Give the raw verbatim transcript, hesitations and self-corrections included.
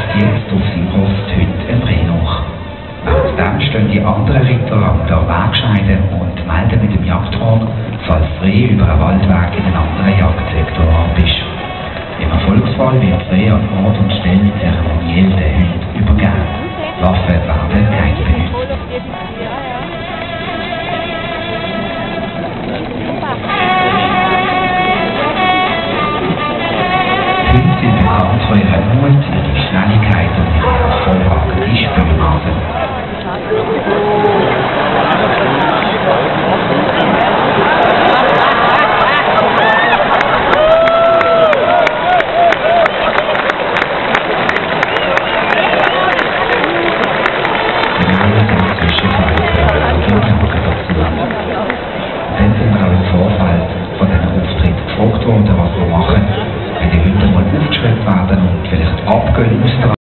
wartet jetzt auf seinem Hof die Hütte im Reh nach. Währenddem stehen die anderen Ritter an der Wegscheide und melden mit dem Jagdhorn, falls das Reh über einen Waldweg in einen anderen Jagdsektor ab ist. Im Erfolgsfall wird das Reh an Ort und Stelle zeremoniell der Hütte übergeben. Waffen werden keine benutzt. Die Hunde sind bekannt für ihren Mut, ihre Schnelligkeit und ihre hervorragende Spürnase. Dann sind wir auch im Vorfeld von diesen Auftritten gefragt worden, was wir machen, wenn die Hunde mal aufgeschreckt werden und vielleicht abgehen aus der